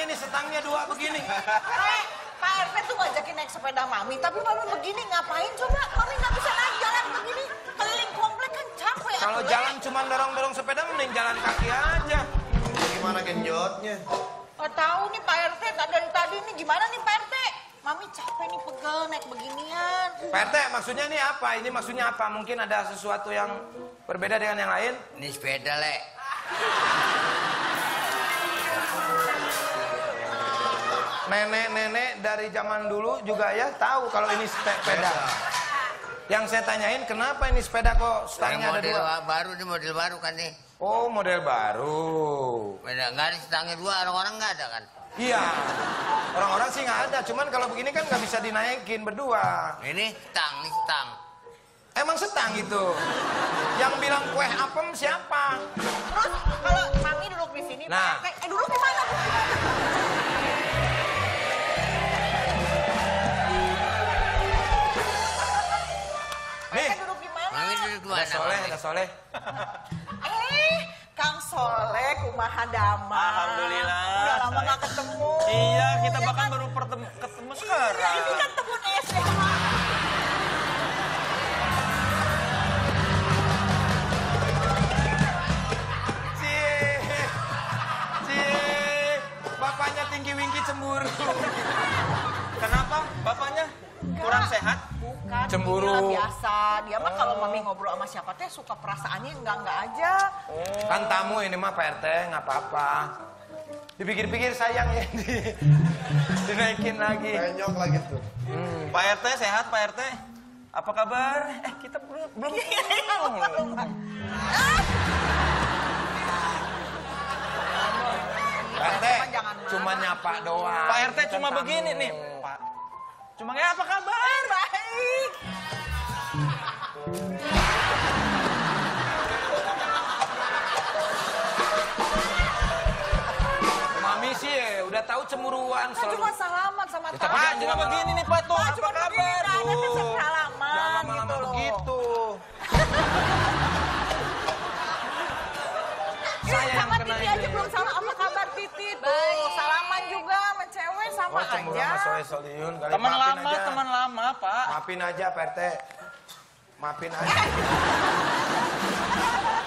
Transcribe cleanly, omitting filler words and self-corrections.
ini setangnya 2 begini. Pak RT tuh ngajakin naik sepeda Mami, tapi Mami begini ngapain coba? Mami nggak bisa naik jalan begini, keliling komplek kan capek. Kalau jalan cuma dorong-dorong sepeda mending jalan kaki aja. Gimana genjotnya? Nggak tahu nih Pak RT, dari tadi nih gimana nih Pak RT? Mami capek nih pegel naik beginian. Pak RT maksudnya ini apa? Ini maksudnya apa? Mungkin ada sesuatu yang berbeda dengan yang lain? Ini sepeda, Le. Nenek-nenek dari zaman dulu juga ya tahu kalau ini sepeda. Yang saya tanyain kenapa ini sepeda kok stangnya ada 2? Model baru, ini model baru kan nih. Oh, model baru. Beda, nggak ada stangnya 2, orang-orang nggak ada kan? Iya, orang-orang sih nggak ada. Cuman kalau begini kan nggak bisa dinaikin berdua. Ini stang. Emang setang itu. Yang bilang kue apem siapa? Terus kalau Mami duduk di sini, Nah. Pak RT, duduk di mana? Nih, Duduk di mana? Mami duduk di mana? ada Soleh. Kang Soleh, kumaha damai. Alhamdulillah. Udah lama nggak ketemu. Iya, kita Ya bahkan kan? baru ketemu sekarang. Ini kan temen SD. Bapaknya tinggi wingki cemburu. Kenapa? Bapaknya kurang sehat? Bukan, Cemburu. dia biasa. Dia mah kalau Mami ngobrol sama siapa teh suka perasaannya enggak aja. Kan tamu ini mah Pak RT, nggak apa-apa. Dipikir-pikir sayang ya, dinaikin lagi. Penyok lagi tuh. Pak RT sehat, Pak RT? Apa kabar? Kita belum. Pak RT, Jangan marah. cuma nyapa doang. Pak RT cuma Tamu. begini nih, Pak. Cuma kayak apa kabar? Baik. Mami sih udah tahu cemburuan Kan selalu. cuma salaman sama Ya, tamu. tapi Pak, cuma begini nih, Pak, tuh. Pak, Apa cuma kabar begini, ada tuh? tuh salaman Jangan lama-lama gitu loh. begitu. Saya Saya yang sama kena Titi ini. aja belum salah. Apa kabar Titi? Tuh, salaman juga sama cewek sama Oh, cemburu aja. sama Soleh Solihun kali. Teman Maafin lama, aja. teman lama, Pak. Maafin aja Pak RT. Maafin aja.